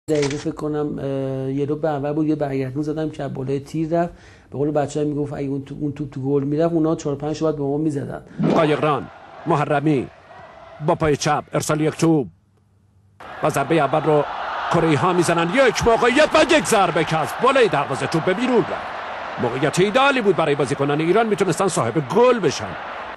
دقیقه فکر کنم یه دو برابر بود، یه برگردون زدم که بالای تیر رفت. به قول بچه‌ها میگفت اگه اون توپ تو گل میرفت اونا 4 5 تا بعد به ما میزدن. قایقران محرمی با پای چپ ارسال یک توپ و ضربه اول رو کره ها میزنن. یک موقعیت و یک ضربه کسب بالای دروازه، توپ به بیرون رفت. موقعیت ایدالی بود برای بازیکنان ایران، میتونستن صاحب گل بشن.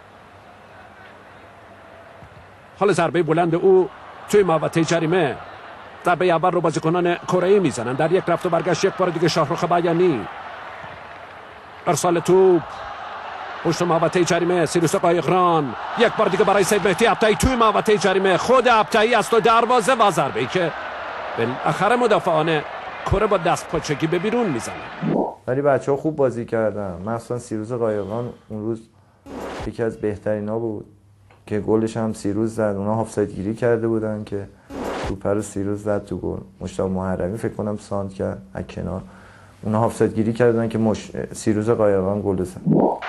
حال ضربه بلند او توی محوطه جریمه. ضربه اول رو بازیکنان کره میزنن. در یک رفت و برگشت یک بار دیگه شاهرخ بیانی ارسال توپ پشت محوطه جریمه. سیروس قایقران یک بار دیگه برای سید مهدی ابطحی توی محوطه جریمه. خود ابطحی است و دروازه و ضربه‌ای که بالاخره مدافعان کره با دست پاچگی به بیرون میزنن. ولی بچه‌ها خوب بازی کردن، مخصوصا سیروس قایقران اون روز یکی از بهترینا بود که گلش هم سیروس زد. اونا هافساید گیری کرده بودن که توپ رو سیروس زد تو گل. مشتاق محرمی فکر کنم ساند کرد از کنار. اونا هافساید گیری کردن که سیروس قایقران گل زد.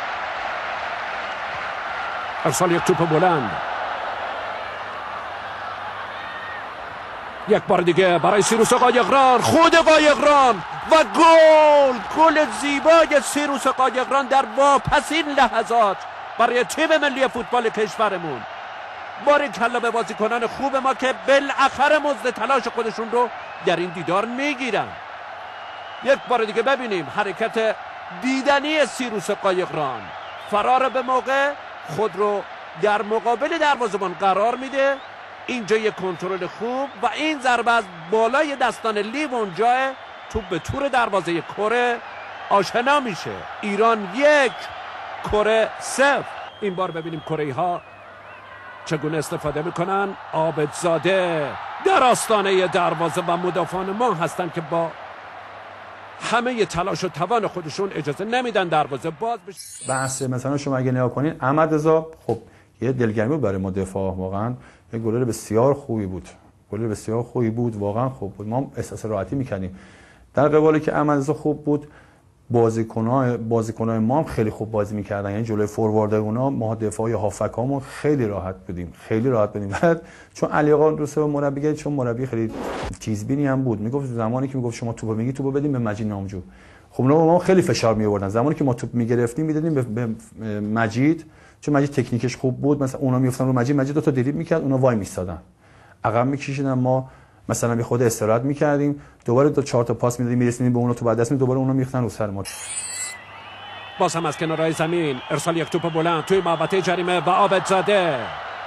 ارسال یک توپ بلند. یک بار دیگه برای سیروس قایقران. خود قایقران و گل زیبای سیروس قایقران در واپسین لحظات برای تیم ملی فوتبال کشورمون. باریکلا به بازیکنان خوب ما که بالاخره مزد تلاش خودشون رو در این دیدار میگیرن. یک بار دیگه ببینیم حرکت دیدنی سیروس قایقران. فرار به موقع، خود رو در مقابل دروازه‌بان قرار میده. اینجا یک کنترل خوب و این ضربه از بالای دستان لیوان جای توپ به تور دروازه کره آشنا میشه. ایران 1 کره 0. این بار ببینیم کره ها چگونه استفاده میکنن. عابدزاده در آستانه دروازه و مدافعان ما هستن که با همه تلاش و توان خودشون اجازه نمیدن دروازه باز بشه. بحث مثلا شما اگه نگاه کنین احمد رضا خب یه دلگرمی بود برای ما دفاع، واقعا یه گلر بسیار خوبی بود، واقعا خوب بود. ما احساس راحتی میکنیم در قبالی که احمد رضا خوب بود. بازیکنای ما هم خیلی خوب بازی میکردن، یعنی جلوی فوروارد اونا ما دفاعی هافکامون خیلی راحت بودیم. بعد چون علی آقا دوست به مربی، چون مربی خیلی تیزبینی هم بود، میگفت زمانی که میگفت شما توپو میگی توپو بدیم به مجید نامجو. خب اونا ما خیلی فشار میآوردن. زمانی که ما توپ میگرفتیم میدادیم به مجید، چون مجید تکنیکش خوب بود. مثلا اونا میافتن رو مجید دو تا دریبل میکرد، اونا وای میستادن عقب میکشیدن. ما مثلا به خود استراحت میکردیم، دوباره 4 تا پاس میدادیم، میرسیدیم به اون تو بعد دست دوباره اونا میختن رو سر ما. باز هم از کنارهای زمین ارسال یک توپ بلند توی محوطه جریمه و عابدزاده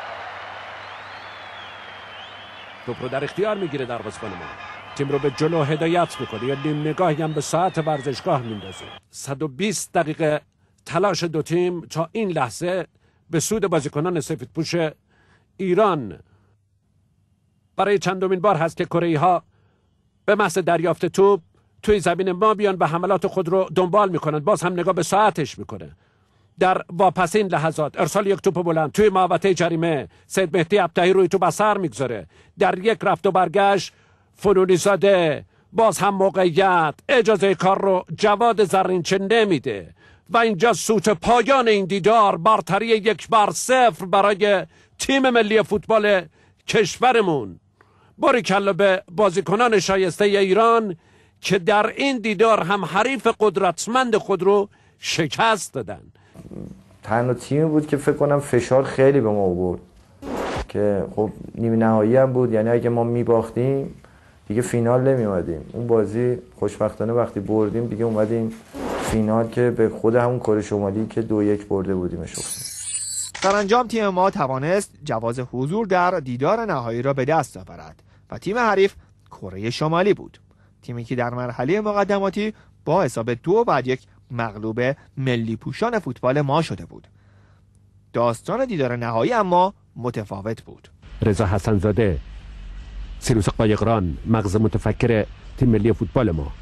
توپ رو در اختیار میگیره دروازه‌بان ما. تیم رو به جلو هدایت میکنه یا نیم نگاهی هم به ساعت ورزشگاه میندازه. 120 دقیقه تلاش دو تیم تا این لحظه به سود بازیکنان سفیدپوش ایران. برای چندمین بار هست که کره‌ای ها به محض دریافت توپ توی زمین ما بیان و حملات خود رو دنبال میکنن. باز هم نگاه به ساعتش میکنه. در واپسین لحظات ارسال یک توپ بلند توی محوطه جریمه. سید مهدی ابطحی روی توپ اثر میگذاره. در یک رفت و برگشت فنونی زاده باز هم موقعیت، اجازه کار رو جواد زرینچه نمیده و اینجا سوت پایان این دیدار. برتری 1-0 برای تیم ملی فوتبال کشورمون. باریکلا به بازیکنان شایسته ایران که در این دیدار هم حریف قدرتمند خود رو شکست دادن. تنها تیمی بود که فکر کنم فشار خیلی به ما آورد که خب نیمه نهایی هم بود، یعنی اگه ما میباختیم دیگه فینال نمی اومدیم. اون بازی خوشبختانه وقتی بردیم دیگه اومدیم فینال که به خود همون کره شمالی که 2-1 برده بودیمش افتاد. سرانجام تیم ما توانست جواز حضور در دیدار نهایی را به دست آورد و تیم حریف کره شمالی بود. تیمی که در مرحله مقدماتی با حساب 2-1 مغلوب ملی پوشان فوتبال ما شده بود. داستان دیدار نهایی اما متفاوت بود. رضا حسن‌زاده، سیروس قایقران، مغز متفکر تیم ملی فوتبال ما.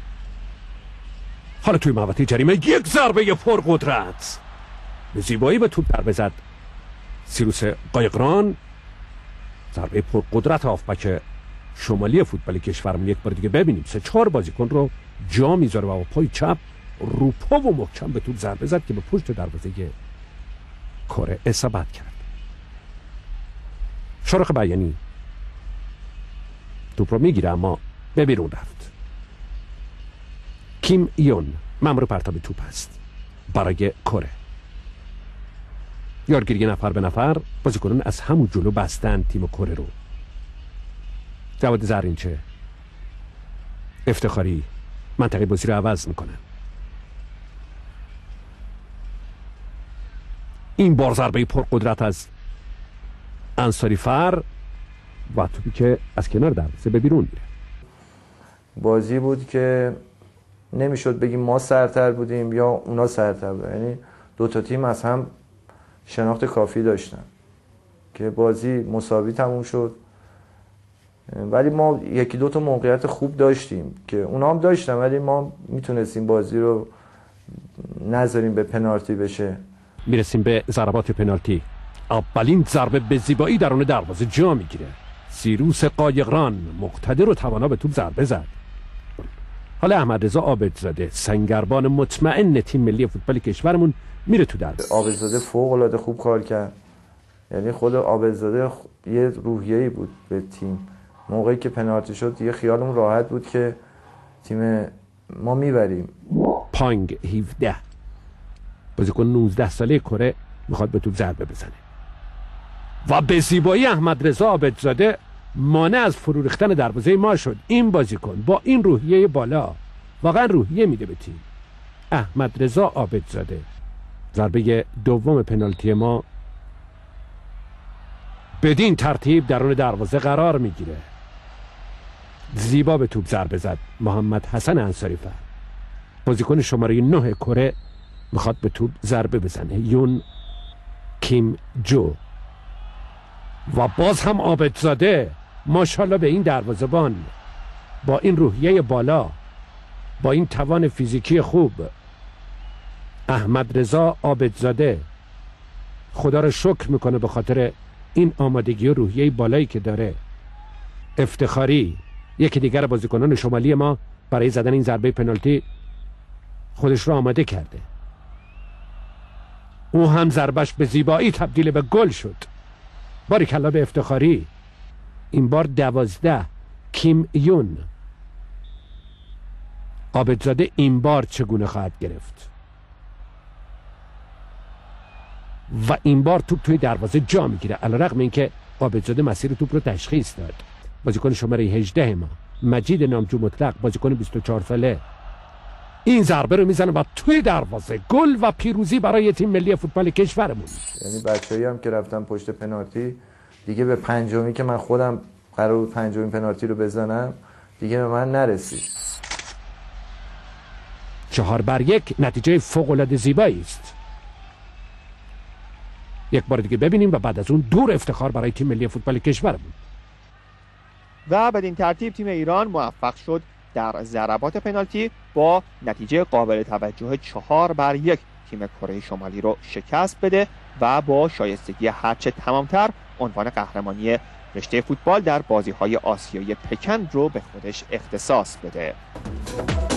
حالا توی محوطه جریمه یک ضربه پرقدرت به زیبایی به توپ ضربه زد سیروس قایقران. ضربه پرقدرت هافبک شمالی فوتبال کشورمون. یک بار دیگه ببینیم 3-4 بازیکن رو جا میذاره و با پای چپ روپا و محکم به توپ ضربه زد که به پشت دروازه کره اصابت کرد. شاهرخ بیانی توپ رو میگیره اما به بیرون رفت. کیم یون مأمور پرتاب توپ است برای کره. یارگیری نفر به نفر، بازیکنان از همون جلو بستن تیم کره رو. جواد زرینچه، افتخاری منطقه بازی رو عوض میکنن. این بار ضربه پرقدرت از انصاری فر و توپی که از کنار دروازه به بیرون میره. بازی بود که نمیشد بگیم ما سرتر بودیم یا اونا سرتر بودن، یعنی دو تا تیم از هم شناخت کافی داشتن که بازی مساوی تموم شد. ولی ما یکی دو تا موقعیت خوب داشتیم که اونا هم داشتن، ولی ما میتونستیم بازی رو نذاریم به پنالتی بشه. میرسیم به ضربات پنالتی. اولین ضربه به زیبایی درون دروازه جا میگیره. سیروس قایقران مقتدر و توانا به توپ ضربه زد. حالا احمد رضا عابدزاده سنگربان مطمئن تیم ملی فوتبال کشورمون میره تو دروازه. عابدزاده فوق العاده خوب کار کرد، یعنی خود عابدزاده یه روحیه‌ای بود به تیم. موقعی که پنالتی شد دیگه خیالمون راحت بود که تیم ما میبریم. پانگ 17 بازیکن 19 ساله کره میخواد به توپ ضربه بزنه و به زیبایی احمد رضا عابدزاده مانع از فرو ریختن دروازه ما شد. این بازیکن با این روحیه بالا واقعا روحیه میده به تیم. احمد رضا عابدزاده ضربه دوم پنالتی ما بدین ترتیب درون دروازه قرار میگیره. زیبا به توپ ضربه زد محمد حسن انصاری فر. بازیکن شماره 9 کره میخواد به توپ ضربه بزنه. یون کیم جو و باز هم عابدزاده ماشاءالله به این دروازه‌بان با این روحیه بالا، با این توان فیزیکی خوب، احمد رضا عابدزاده خدا رو شکر میکنه به خاطر این آمادگی و روحیه بالایی که داره. افتخاری یکی دیگر بازیکنان شمالی ما برای زدن این ضربه پنالتی خودش رو آماده کرده. او هم ضربش به زیبایی تبدیل به گل شد. باریکلا به افتخاری. این بار 12 کیم یون. عابدزاده این بار چگونه خواهد گرفت و این بار توپ توی دروازه جا میگیره، علیرغم اینکه عابدزاده مسیر توپ رو تشخیص داد. بازیکن شماره 18 ما مجید نامجو مطلق، بازیکن 24 ساله، این ضربه رو میزنه و توی دروازه. گل و پیروزی برای تیم ملی فوتبال کشورمون. یعنی بچه‌ای هم که رفتن پشت پنالتی دیگه به پنجمی که من خودم قرار بود پنجمین پنالتی رو بزنم دیگه به من نرسید. 4-1 نتیجه فوق‌العاده زیبایی است. یک بار دیگه ببینیم و بعد از اون دور افتخار برای تیم ملی فوتبال کشورمون. و بدین ترتیب تیم ایران موفق شد در ضربات پنالتی با نتیجه قابل توجه 4-1 تیم کره شمالی رو شکست بده و با شایستگی هرچه تمامتر عنوان قهرمانی رشته فوتبال در بازی‌های آسیایی پکن رو به خودش اختصاص بده.